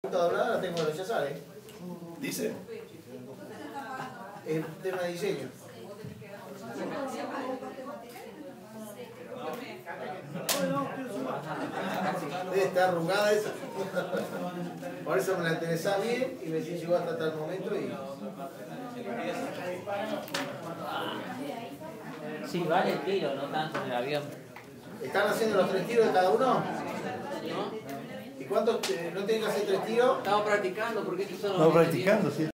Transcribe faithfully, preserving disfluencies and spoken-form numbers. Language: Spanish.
doblada la tengo que rechazar, ¿eh? ¿Dice? Es tema de diseño. Está arrugada esa. Por eso me la interesás bien y me decís llegó hasta tal momento y... Sí, vale el tiro, no tanto en el avión. ¿Están haciendo los tres tiros de cada uno? ¿No? ¿Y cuántos? Eh, ¿No tienen que hacer tres tiros? Estamos practicando porque estos son los Estamos que practicando, sí.